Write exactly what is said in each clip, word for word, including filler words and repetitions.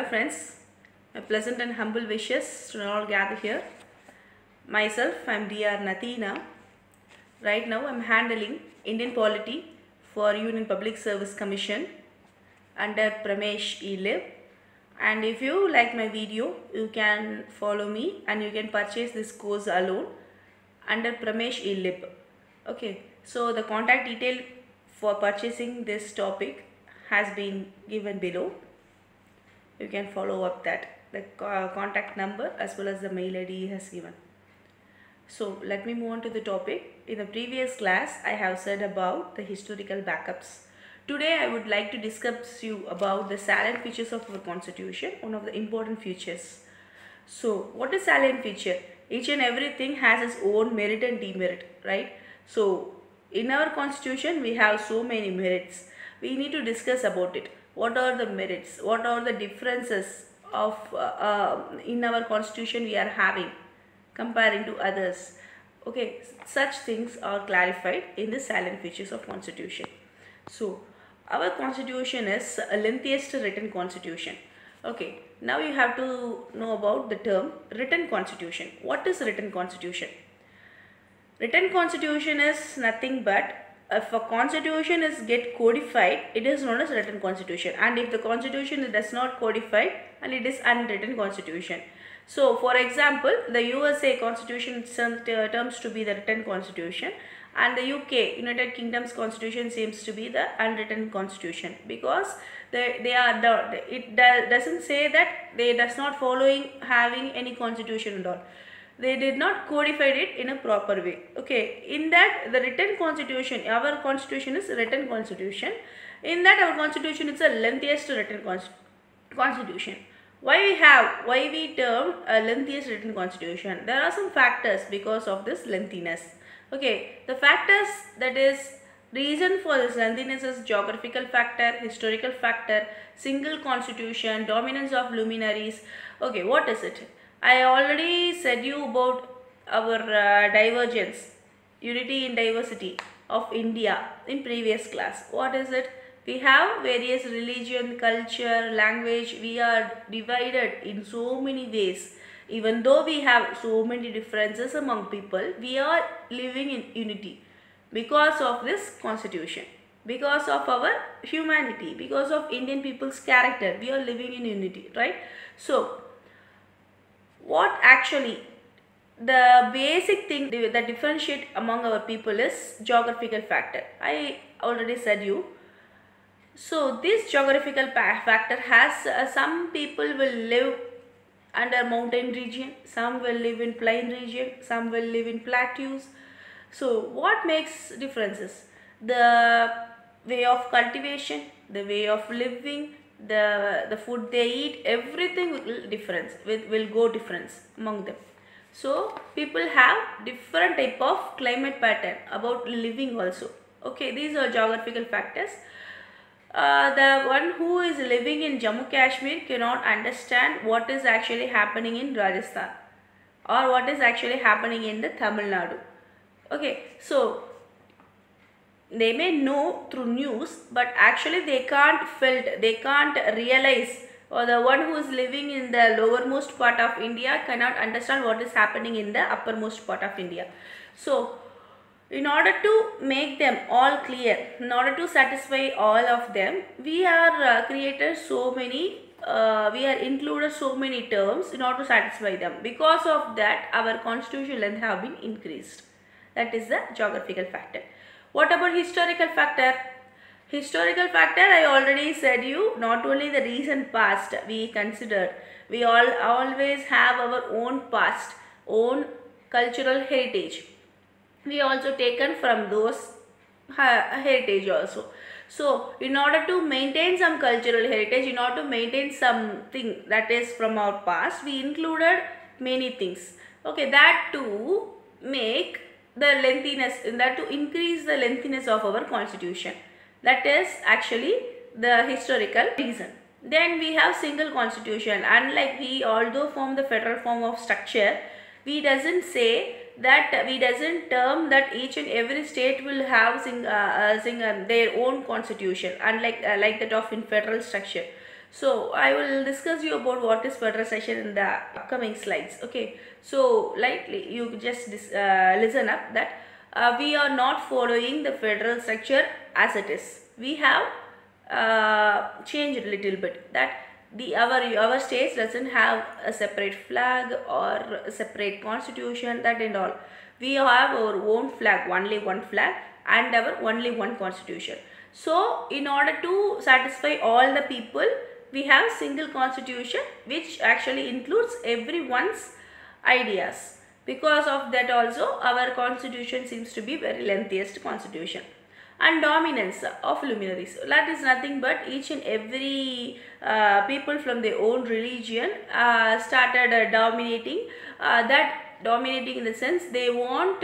friends, my pleasant and humble wishes to all gather here. Myself, I am D R Nateena. Right now I am handling Indian Polity for Union Public Service Commission under Pramesh eLib. And if you like my video, you can follow me and you can purchase this course alone under Pramesh eLib. Okay, so the contact detail for purchasing this topic has been given below. You can follow up that, the contact number as well as the mail I D has given. So let me move on to the topic. In the previous class I have said about the historical backups. Today I would like to discuss you about the salient features of our constitution, one of the important features. So what is salient feature? Each and everything has its own merit and demerit, right? So in our constitution we have so many merits. We need to discuss about it. What are the merits? What are the differences of uh, uh, in our constitution we are having comparing to others? Okay, such things are clarified in the salient features of constitution. So our constitution is a lengthiest written constitution. Okay, now you have to know about the term written constitution. What is written constitution? Written constitution is nothing but if a constitution is get codified, it is known as written constitution, and if the constitution does not codify, and it is unwritten constitution. So for example, the U S A constitution terms to be the written constitution, and the U K, United Kingdom's constitution, seems to be the unwritten constitution, because they, they are the, it doesn't say that they does not following having any constitution at all. They did not codify it in a proper way. Okay, in that the written constitution, our constitution is written constitution. In that our constitution is the lengthiest written constitution. Why we have, why we term a lengthiest written constitution? There are some factors because of this lengthiness. Okay, the factors, that is reason for this lengthiness, is geographical factor, historical factor, single constitution, dominance of luminaries. Okay, what is it? I already said you about our uh, divergence, unity in diversity of India in previous class. What is it? We have various religion, culture, language. We are divided in so many ways. Even though we have so many differences among people, we are living in unity because of this constitution, because of our humanity, because of Indian people's character. We are living in unity, right? So what actually the basic thing that differentiate among our people is geographical factor. I already said you. So this geographical factor has uh, some people will live under mountain region, some will live in plain region, some will live in plateaus. So what makes differences? The way of cultivation, the way of living, the the food they eat, everything will difference will, will go difference among them. So people have different type of climate pattern about living also. Okay, these are geographical factors. Uh, the one who is living in Jammu Kashmir cannot understand what is actually happening in Rajasthan or what is actually happening in the Tamil Nadu. Okay, so they may know through news, but actually they can't felt, they can't realize, or the one who is living in the lowermost part of India cannot understand what is happening in the uppermost part of India. So in order to make them all clear, in order to satisfy all of them, we are uh, created so many, uh, we are included so many terms in order to satisfy them. Because of that, our constitution length have been increased. That is the geographical factor. What about historical factor? Historical factor, I already said you, not only the recent past we consider, we all always have our own past, own cultural heritage. We also taken from those heritage also. So in order to maintain some cultural heritage, in order to maintain something that is from our past, we included many things. Okay, that to make the lengthiness, that to increase the lengthiness of our constitution. That is actually the historical reason. Then we have single constitution. Unlike we although form the federal form of structure, we doesn't say that, we doesn't term that each and every state will have sing, uh, uh, sing, uh, their own constitution, unlike uh, like that of in federal structure. So I will discuss you about what is federalization in the upcoming slides. Okay, so lightly you just dis, uh, listen up that uh, we are not following the federal structure as it is. We have uh, changed a little bit that the our our states doesn't have a separate flag or a separate constitution, that and all. We have our own flag, only one flag, and our only one constitution. So in order to satisfy all the people, we have single constitution which actually includes everyone's ideas. Because of that also our constitution seems to be very lengthiest constitution. And dominance of luminaries, that is nothing but each and every uh, people from their own religion uh, started uh, dominating, uh, that dominating in the sense they want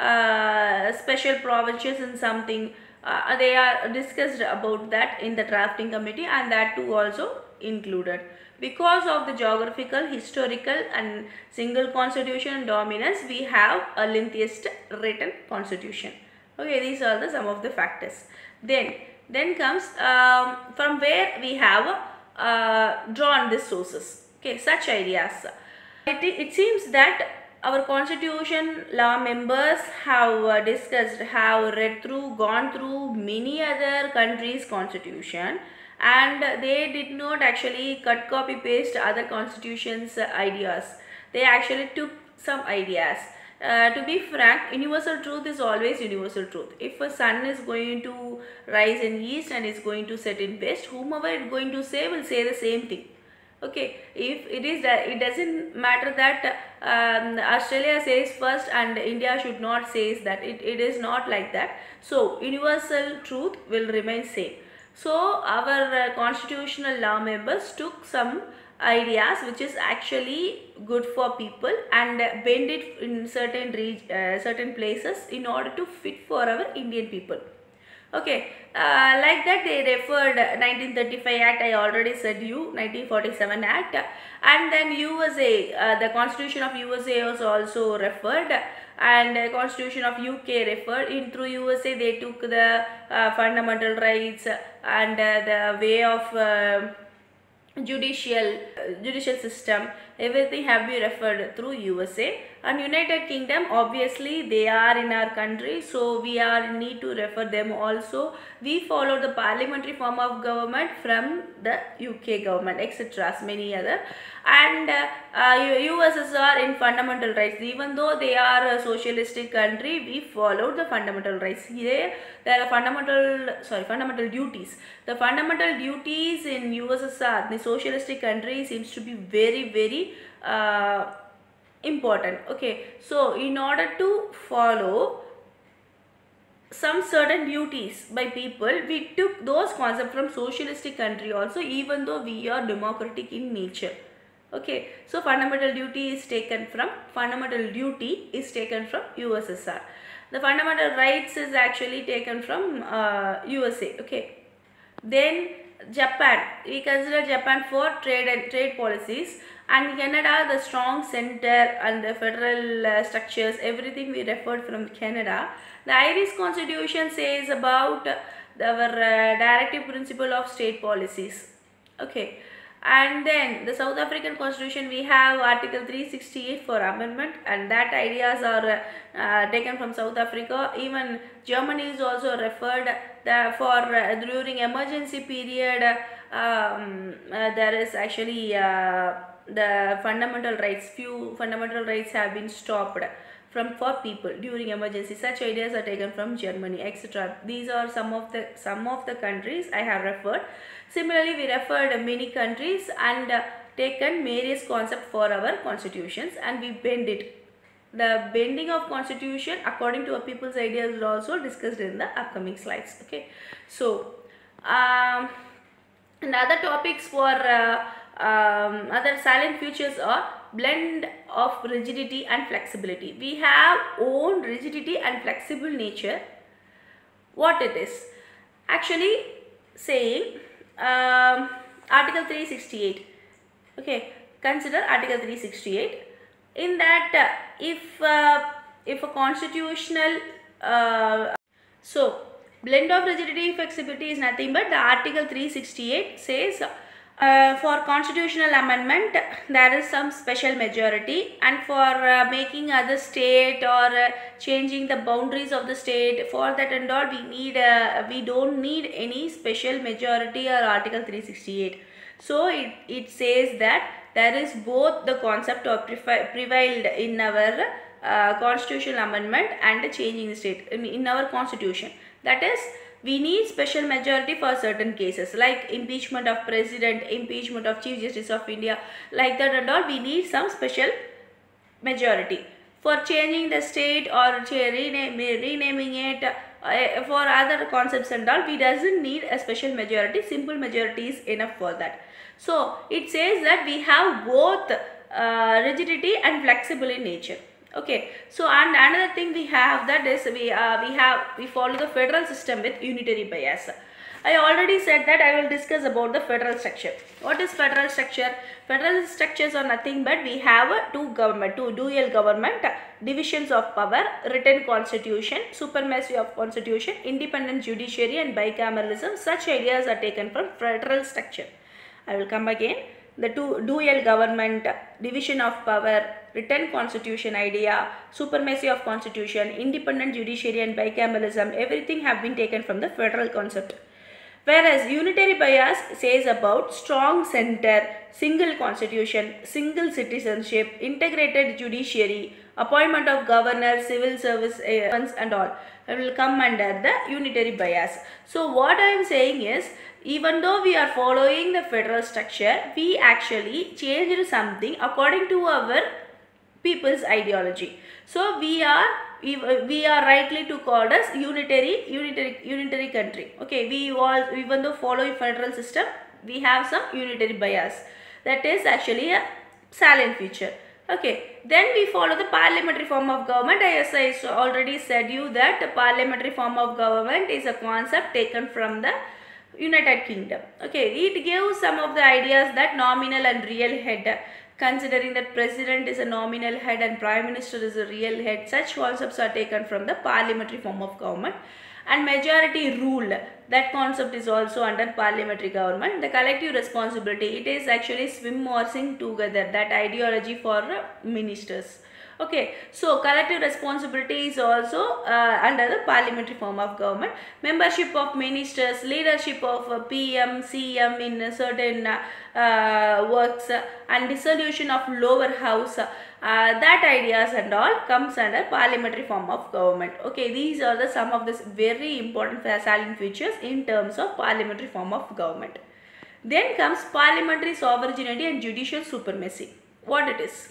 uh, special provinces in something. Uh, they are discussed about that in the drafting committee, and that too also included. Because of the geographical, historical and single constitution dominance, we have a lengthiest written constitution. Okay, these are the some of the factors. Then, then comes um, from where we have uh, drawn these sources. Okay, such ideas. It, it seems that our constitution law members have uh, discussed, have read through, gone through many other countries' constitution, and they did not actually cut, copy, paste other constitutions' uh, ideas. They actually took some ideas. Uh, to be frank, universal truth is always universal truth. If a sun is going to rise in east and is going to set in west, whomever is going to say will say the same thing. Okay, if it is that, it doesn't matter that um, Australia says first and India should not say that. It, it is not like that. So universal truth will remain same. So our uh, constitutional law members took some ideas which is actually good for people and uh, bend it in certain uh, certain places in order to fit for our Indian people. Okay, uh, like that they referred nineteen thirty-five Act, I already said you, nineteen forty-seven Act, and then U S A, uh, the Constitution of U S A was also referred, and the Constitution of U K referred. In through U S A they took the uh, fundamental rights and uh, the way of uh, judicial uh, judicial system, everything have been referred through U S A. And United Kingdom, obviously they are in our country, so we are need to refer them also. We follow the parliamentary form of government from the U K government, etc. Many other. And uh, uh, U S S R in fundamental rights, even though they are a socialistic country, we follow the fundamental rights. Here there are fundamental sorry fundamental duties. The fundamental duties in U S S R, the socialistic country, seems to be very very uh, important. Okay, so in order to follow some certain duties by people, we took those concepts from socialistic country also, even though we are democratic in nature. Okay, so fundamental duty is taken from fundamental duty is taken from U S S R. The fundamental rights is actually taken from uh, U S A. Okay, then Japan, we consider Japan for trade and trade policies, and Canada the strong center and the federal uh, structures, everything we referred from Canada. The Irish constitution says about uh, our uh, directive principle of state policies. Okay, and then the South African constitution, we have article three sixty-eight for amendment, and that ideas are uh, uh, taken from South Africa. Even Germany is also referred the, for uh, during emergency period um, uh, there is actually uh, the fundamental rights, few fundamental rights have been stopped from for people during emergency. Such ideas are taken from Germany, etc. These are some of the some of the countries I have referred. Similarly, we referred many countries and uh, taken various concepts for our constitutions, and we bend it. The bending of constitution according to a people's ideas is also discussed in the upcoming slides. Okay, so um, and other topics for uh, um, other silent features are blend of rigidity and flexibility. We have own rigidity and flexible nature. What it is actually saying, um, article three sixty-eight. Okay, consider article three sixty-eight. In that uh, if uh, if a constitutional uh, so blend of rigidity flexibility is nothing but the article three sixty-eight says Uh, for constitutional amendment, there is some special majority, and for uh, making other state or uh, changing the boundaries of the state, for that and all we need uh, we don't need any special majority or Article three sixty-eight. So it, it says that there is both the concept of prevailed in our uh, constitutional amendment and changing the state in, in our constitution. That is, we need special majority for certain cases like impeachment of president, impeachment of Chief Justice of India, like that and all we need some special majority. For changing the state or rename, renaming it, uh, for other concepts and all, we doesn't need a special majority, simple majority is enough for that. So it says that we have both uh, rigidity and flexible in nature. Okay, so and another thing we have, that is we uh, we have we follow the federal system with unitary bias. I already said that I will discuss about the federal structure. What is federal structure? Federal structures are nothing but we have a two government, two dual government, divisions of power, written constitution, supremacy of constitution, independent judiciary and bicameralism. Such ideas are taken from federal structure. I will come again. The two dual government, division of power, written constitution idea, supremacy of constitution, independent judiciary and bicameralism, everything have been taken from the federal concept. Whereas unitary bias says about strong center, single constitution, single citizenship, integrated judiciary, appointment of governor, civil service agents and all will come under the unitary bias. So what I am saying is, even though we are following the federal structure, we actually changed something according to our people's ideology. So we are we, we are rightly to call as unitary unitary unitary country. Okay, we all, even though following federal system, we have some unitary bias. That is actually a salient feature. Okay, then we follow the parliamentary form of government. As I already said you that the parliamentary form of government is a concept taken from the United Kingdom. Okay, it gives some of the ideas that nominal and real head, considering that president is a nominal head and prime minister is a real head. Such concepts are taken from the parliamentary form of government. And majority rule, that concept is also under parliamentary government. The collective responsibility, it is actually swim or sing together, that ideology for ministers. Okay, so collective responsibility is also uh, under the parliamentary form of government. Membership of ministers, leadership of uh, P M, C M in uh, certain uh, uh, works, uh, and dissolution of lower house, uh, that ideas and all comes under parliamentary form of government. Okay, these are the some of the very important salient features in terms of parliamentary form of government. Then comes parliamentary sovereignty and judicial supremacy. What it is?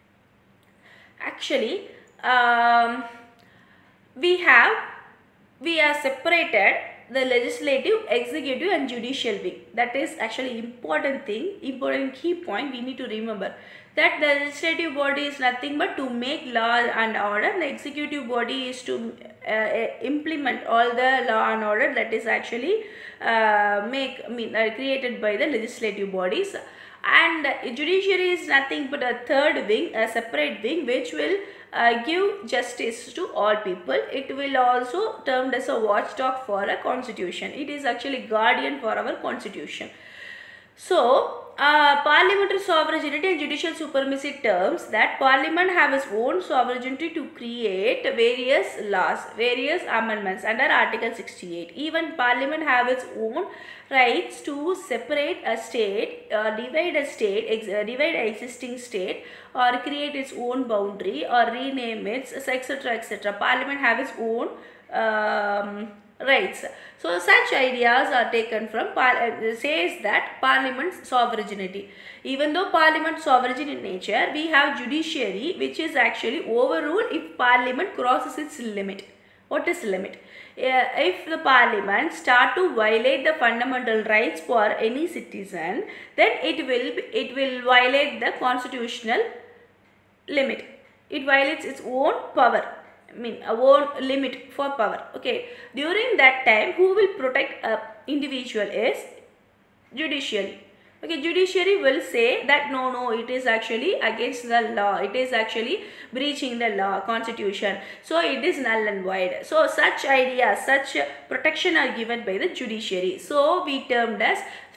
Actually, um, we have, we are separated the legislative, executive and judicial wing. That is actually important thing, important key point we need to remember. That the legislative body is nothing but to make law and order. The executive body is to uh, implement all the law and order that is actually uh, make, I mean, uh, created by the legislative bodies. And judiciary is nothing but a third wing, a separate wing which will uh, give justice to all people. It will also termed as a watchdog for a constitution. It is actually guardian for our constitution. So, uh, parliamentary sovereignty and judicial supremacy terms that parliament have its own sovereignty to create various laws, various amendments under Article sixty-eight. Even parliament have its own rights to separate a state, uh, divide a state, ex uh, divide an existing state, or create its own boundary or rename it, et cetera et cetera. Parliament have its own um, rights. So such ideas are taken from, uh, says that parliament's sovereignty. Even though parliament sovereign in nature, we have judiciary which is actually overruled if parliament crosses its limit. What is limit? Uh, if the parliament start to violate the fundamental rights for any citizen, then it will be, it will violate the constitutional limit. It violates its own power. I mean, a own limit for power. Okay, during that time, who will protect a individual is judiciary. Okay, judiciary will say that no, no, it is actually against the law. It is actually breaching the law, constitution. So it is null and void. So such ideas, such protection are given by the judiciary. So we termed as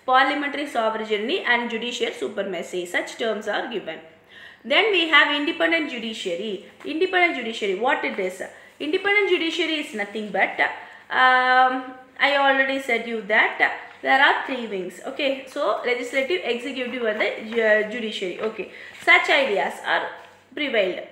parliamentary sovereignty and judicial supremacy. Such terms are given. Then we have independent judiciary. Independent judiciary, what it is? Independent judiciary is nothing but, um, I already said you that there are three wings. Okay, so legislative, executive and the judiciary. Okay, such ideas are prevailed.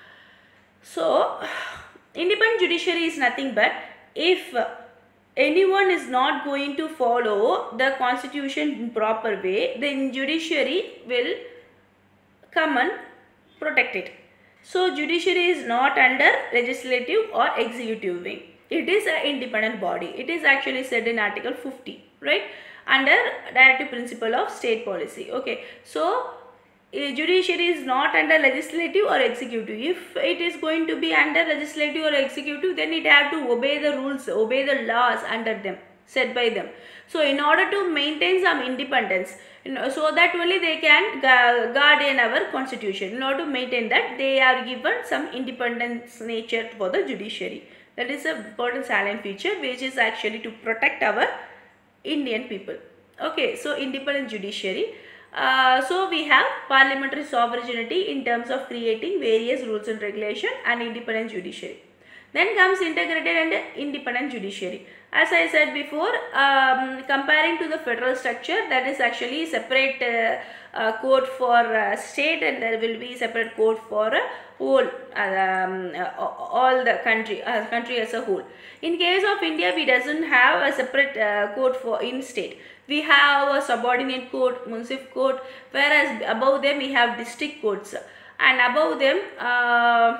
So independent judiciary is nothing but if anyone is not going to follow the constitution in proper way, then judiciary will come and protect it. So judiciary is not under legislative or executive wing. It is an independent body. It is actually said in Article fifty, right? Under directive principle of state policy. Okay, so judiciary is not under legislative or executive. If it is going to be under legislative or executive, then it have to obey the rules, obey the laws under them, set by them. So in order to maintain some independence, you know, so that only they can guardian our constitution. In order to maintain that, they are given some independence nature for the judiciary. That is an important salient feature which is actually to protect our Indian people. Okay, so independent judiciary. Uh, so we have parliamentary sovereignty in terms of creating various rules and regulation and independent judiciary. Then comes integrated and independent judiciary. As I said before, um, comparing to the federal structure, that is actually separate uh, uh, code for uh, state, and there will be separate code for uh, whole um, uh, all the country, uh, country as a whole. In case of India, we doesn't have a separate uh, code for in state. We have a subordinate code, municipal code, whereas above them we have district codes, and above them uh,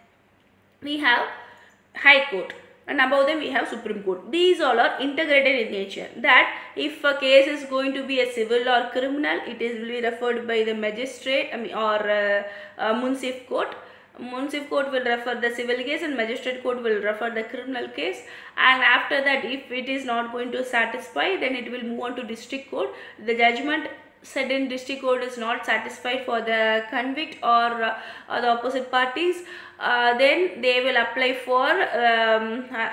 we have High Court, and above them we have Supreme Court. These all are integrated in nature, that if a case is going to be a civil or criminal, it is will be referred by the magistrate I mean, or uh, uh, municipal court. Municipal court will refer the civil case and magistrate court will refer the criminal case, and after that if it is not going to satisfy, then it will move on to district court. The judgment said in district court is not satisfied for the convict or, uh, or the opposite parties, uh, then they will apply for um, uh,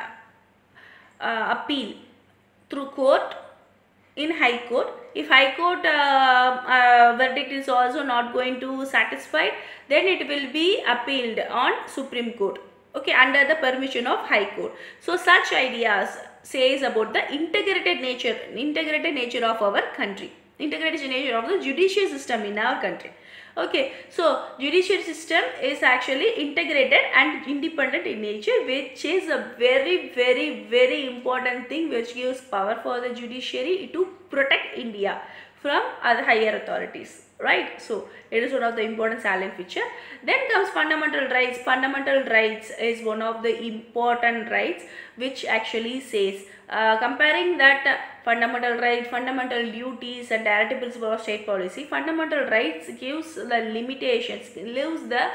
uh, appeal through court in High Court. If High Court uh, uh, verdict is also not going to satisfy, then it will be appealed on Supreme Court, okay, under the permission of High Court. So such ideas says about the integrated nature, integrated nature of our country, integrated nature of the judicial system in our country. Okay, so judicial system is actually integrated and independent in nature, which is a very very very important thing, which gives power for the judiciary to protect India from other higher authorities, right? So it is one of the important salient feature. Then comes fundamental rights. Fundamental rights is one of the important rights which actually says, uh, comparing that uh, fundamental rights, fundamental duties and directive principle of state policy. Fundamental rights gives the limitations, gives the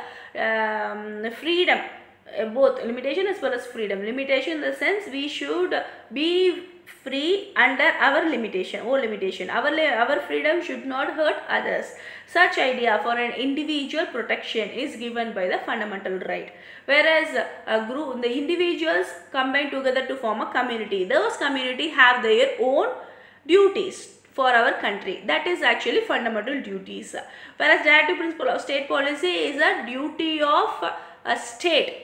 um, freedom, uh, both limitation as well as freedom. Limitation in the sense we should be free under our limitation, or limitation. Our, our freedom should not hurt others. Such idea for an individual protection is given by the fundamental right. Whereas a group, the individuals combine together to form a community. Those community have their own duties for our country. That is actually fundamental duties. Whereas directive principle of state policy is a duty of a state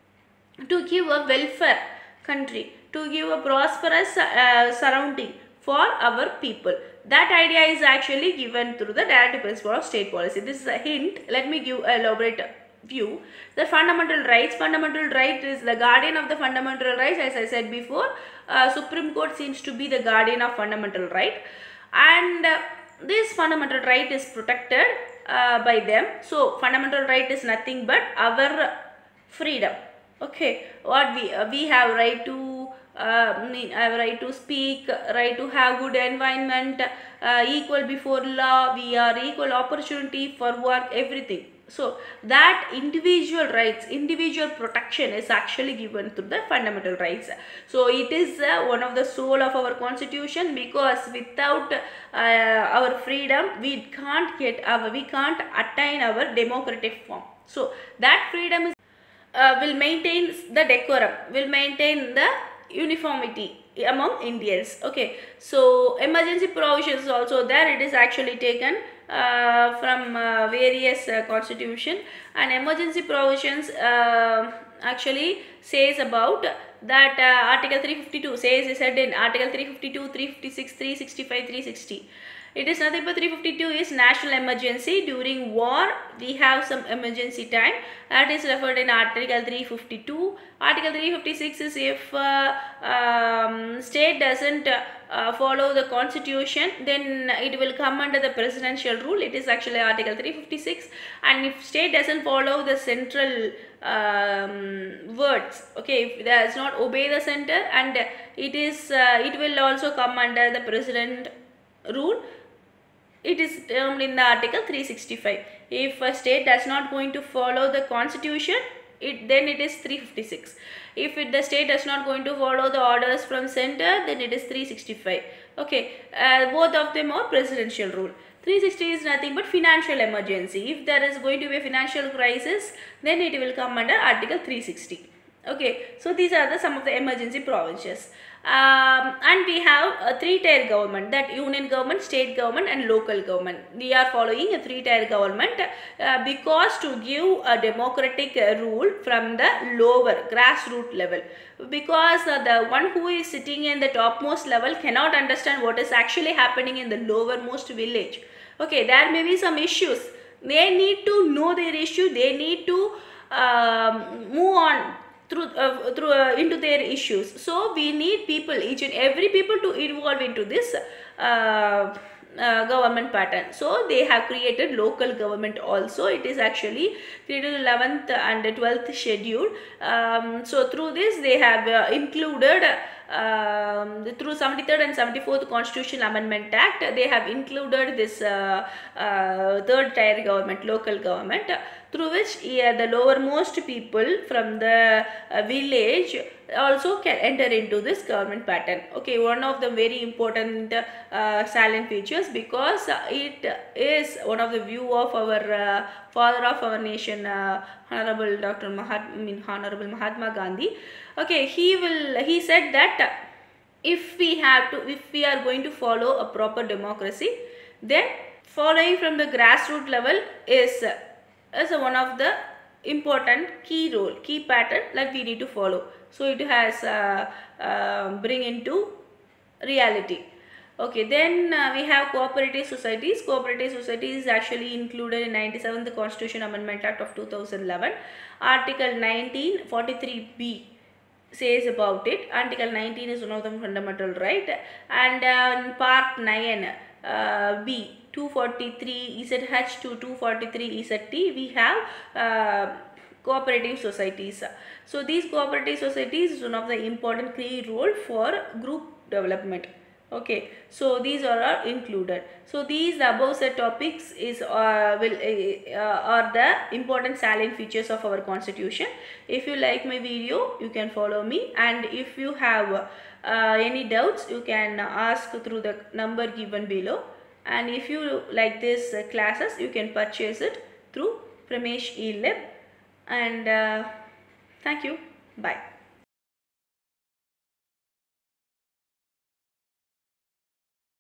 to give a welfare country, to give a prosperous uh, surrounding for our people. That idea is actually given through the directive principle of state policy. This is a hint. Let me give a elaborate view. The fundamental rights. Fundamental right is the guardian of the fundamental rights. As I said before, uh, Supreme Court seems to be the guardian of fundamental right, and uh, this fundamental right is protected uh, by them. So fundamental right is nothing but our freedom. Okay, what we uh, we have right to uh, have right to speak, right to have good environment, uh, equal before law, we are equal opportunity for work, everything. So that individual rights, individual protection is actually given through the fundamental rights. So it is uh, one of the soul of our constitution, because without uh, our freedom we can't get our, we can't attain our democratic form. So that freedom is Uh, will maintain the decorum, will maintain the uniformity among Indians. Okay, so emergency provisions also there. It is actually taken uh, from uh, various uh, constitution, and emergency provisions uh, actually says about that uh, article three fifty-two says is said in article three fifty-two, three fifty-six, three sixty-five, three sixty. It is nothing but three fifty-two is national emergency. During war we have some emergency time, that is referred in article three fifty-two. Article three fifty-six is if uh, um, state doesn't uh, follow the constitution, then it will come under the presidential rule. It is actually article three fifty-six. And if state doesn't follow the central um, words, okay, if it does not obey the center, and it is uh, it will also come under the president rule. It is termed in the article three sixty-five. If a state does not going to follow the constitution, it then it is three fifty-six. If it, the state does not going to follow the orders from center, then it is three sixty-five. Okay, uh, both of them are presidential rule. three sixty is nothing but financial emergency. If there is going to be a financial crisis, then it will come under article three sixty. Okay, so these are the some of the emergency provisions. Um, and we have a three-tier government, that union government, state government and local government. We are following a three-tier government uh, because to give a democratic uh, rule from the lower grassroots level, because uh, the one who is sitting in the topmost level cannot understand what is actually happening in the lowermost village. Okay, there may be some issues. They need to know their issue. They need to um, move on through uh, through uh, into their issues. So we need people, each and every people, to involve into this uh, uh, government pattern. So they have created local government also. It is actually created in eleventh and twelfth schedule. Um, so through this they have uh, included um, through seventy-third and seventy-fourth Constitution Amendment Act, they have included this uh, uh, third tier government, local government, through which yeah, the lowermost people from the uh, village also can enter into this government pattern. Okay, one of the very important uh, salient features, because uh, it is one of the view of our uh, father of our nation, uh, Honorable Doctor Mahatma, I mean Honorable Mahatma Gandhi. Okay, he will he said that if we have to, if we are going to follow a proper democracy, then following from the grassroots level is uh, is one of the important key role, key pattern that we need to follow. So it has uh, uh, bring into reality. Okay, then uh, we have cooperative societies. Cooperative societies is actually included in ninety-seventh Constitution Amendment Act of two thousand eleven. Article nineteen forty-three B says about it. Article nineteen is one of the fundamental right, and uh, in part nine uh, B, two forty-three Z H to two forty-three Z T, we have uh, cooperative societies. So these cooperative societies is one of the important key role for group development. Okay, so these are all included. So these the above set topics is uh, will uh, are the important salient features of our constitution. If you like my video, you can follow me, and if you have uh, any doubts, you can ask through the number given below. And if you like this uh, classes, you can purchase it through Pramesh eLab. And uh, thank you. Bye.